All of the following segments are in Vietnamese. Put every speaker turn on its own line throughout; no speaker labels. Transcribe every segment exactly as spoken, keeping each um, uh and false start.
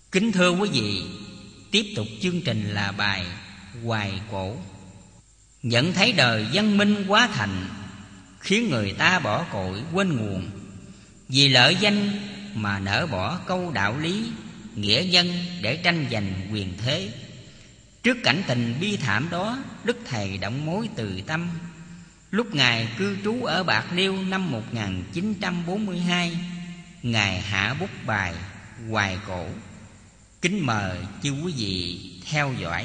Kính thưa quý vị, tiếp tục chương trình là bài Hoài Cổ. Nhận thấy đời văn minh quá thành, khiến người ta bỏ cội quên nguồn. Vì lợi danh mà nỡ bỏ câu đạo lý, nghĩa nhân để tranh giành quyền thế. Trước cảnh tình bi thảm đó, Đức Thầy động mối từ tâm. Lúc Ngài cư trú ở Bạc Liêu năm một nghìn chín trăm bốn mươi hai, Ngài hạ bút bài Hoài Cổ. Kính mời chư quý vị theo dõi.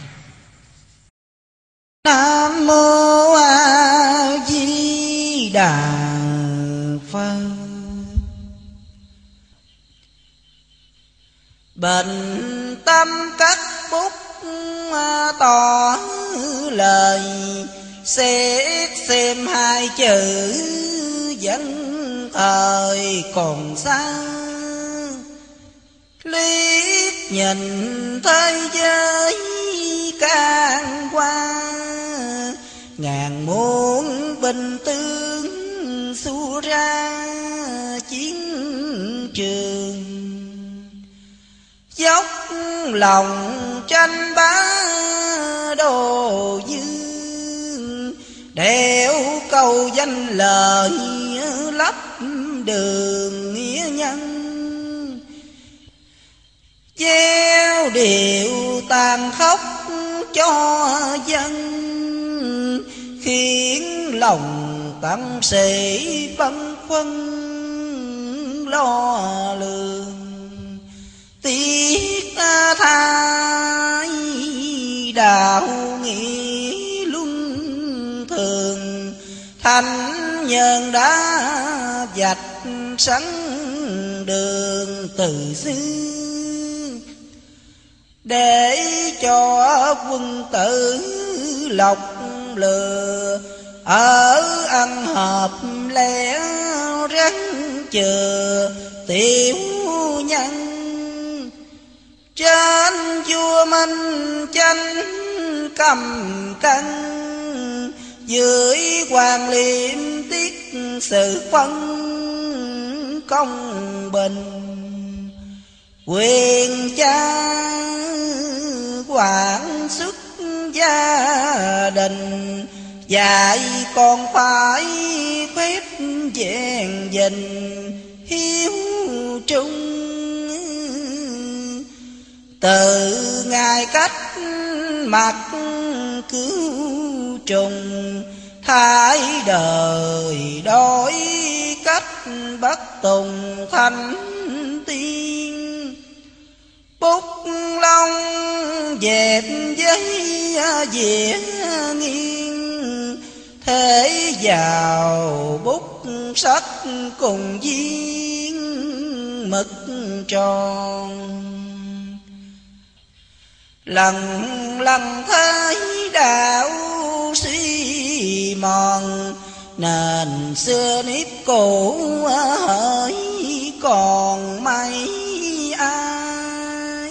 Nam mô A Di Đà Phật. Bình tâm cất bút tỏ lời, xét xem hai chữ vẫn thời còn xa. Liếc nhìn thế giới can qua, ngàn muôn binh tướng xua ra chiến trường. Dốc lòng tranh bá đồ dương, đeo câu danh lời lấp đường nghĩa nhân. Gieo điều tàn khốc cho dân, khiến lòng tăng sĩ băn khoăn lo lường. Tiếc thay đạo nghĩa luân thường, thánh nhân đã vạch sẵn đường từ xưa. Để cho quân tử lọc lừa, ở ăn hợp lẽ rắn chừa tiểu nhân. Trên vua minh tranh cầm cân, dưới quan liêm tiết sự phân công bình. Quyền cha quản xuất gia đình, dạy con phải phép vẹn dình hiếu trung. Từ ngày cách mặt cứu trùng, thái đời đổi cách bất tùng thánh tiên. Bút lông dệt giấy vẽ nghiêng, thế vào bút sách cùng viên mực tròn. Lần lần thấy đạo suy mòn, nền xưa nếp cũ hỡi còn mấy ai.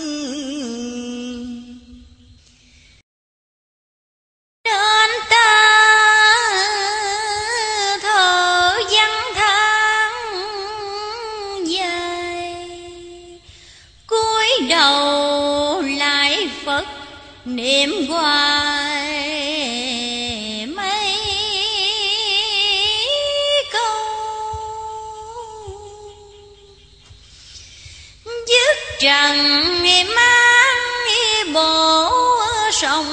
Nên ta thở vắng tháng dài, cúi đầu lại Phật niệm hoài mấy câu. Dứt trần mang bộ sông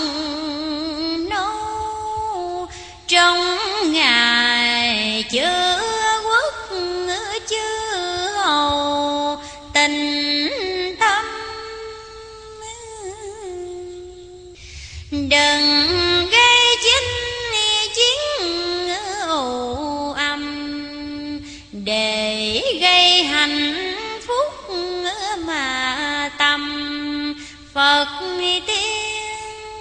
nâu, trong ngày chữ quốc chư hầu tình tâm. Đừng gây chinh chiến ù âm, để gây hạnh phúc mà tâm Phật tiên.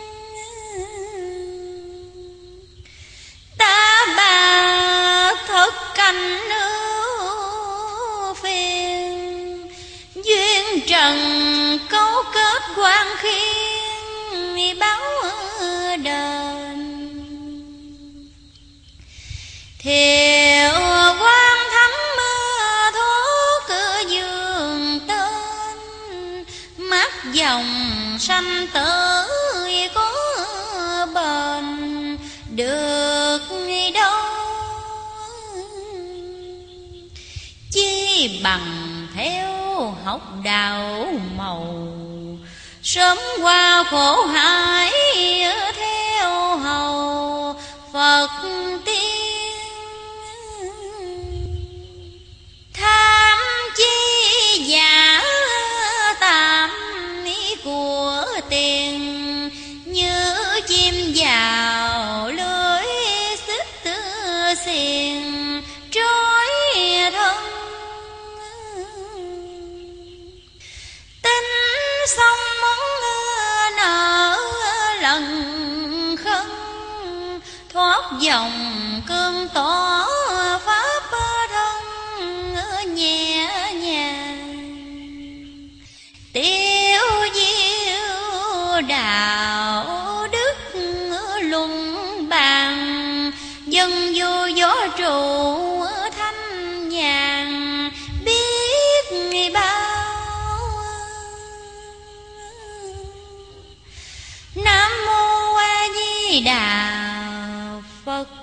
Ta bà thật cảnh ưu phiền, duyên trần cấu kết quan khiên báo đền. Thiệu quan thắng thuốc dương tên, mắt dòng sanh tử có bền được đâu, chi bằng theo học đạo màu, sớm qua khổ hải theo hầu Phật tiên. Tham chi giả tạm ý của tiền, như chim vào lưới xích xiềng trói thân. Tính xong món nợ lần khân, thoát dòng cơn tỏ pháp thân nhẹ nhàng. Tiêu diêu đạo đức luân bàn, dân vô gió trụ thanh nhàn biết bao. Nam mô A Di Đà Phật.